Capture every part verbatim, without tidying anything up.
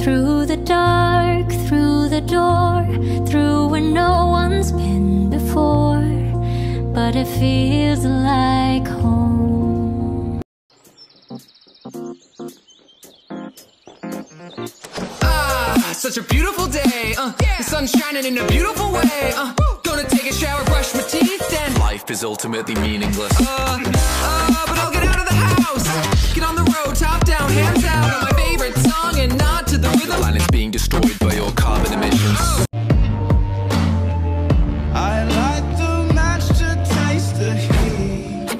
Through the dark, through the door, through where no one's been before, but it feels like home. Ah, such a beautiful day. Uh, yeah. The sun's shining in a beautiful way. Uh, gonna take a shower, brush my teeth, then life is ultimately meaningless. Uh, uh, but I'll get out of the house, get on the road, top down, hands out on my favorite song and nod to the rhythm. The planet's being destroyed by your carbon emissions. Oh. I like the match to taste the heat.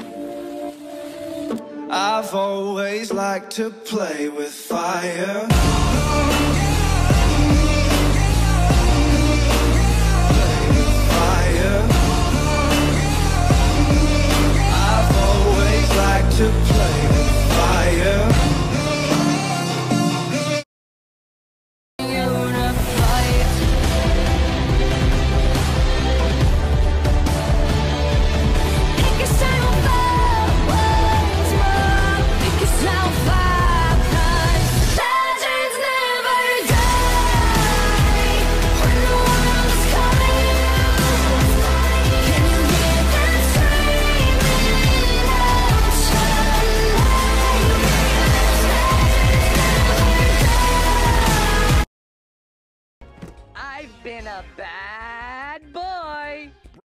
I've always liked to play with fire. To play with fire. Been a bad boy.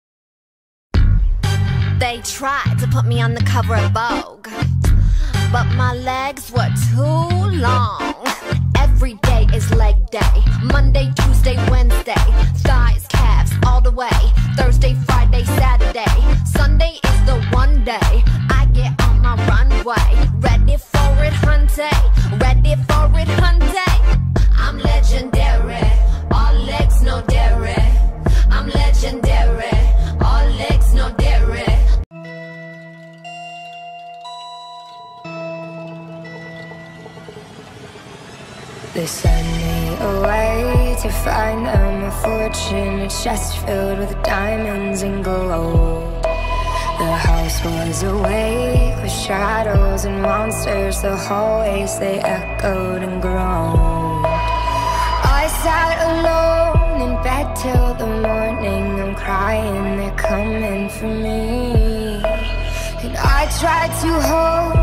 They tried to put me on the cover of Vogue, but my legs were too long. Every day is leg day. Monday, Tuesday, Wednesday. Thighs, calves, all the way. Thursday, Friday, Saturday. Sunday is the one day I get on my runway. Ready for it, hunty. Ready for it, hunty. I'm legendary. All legs, no dairy. I'm legendary. All legs, no dairy. They send me away to find them a fortune, a chest filled with diamonds and gold. The house was awake with shadows and monsters. The hallways, they echoed and groaned. I sat alone in bed till the morning. I'm crying, they're coming for me. And I tried to hold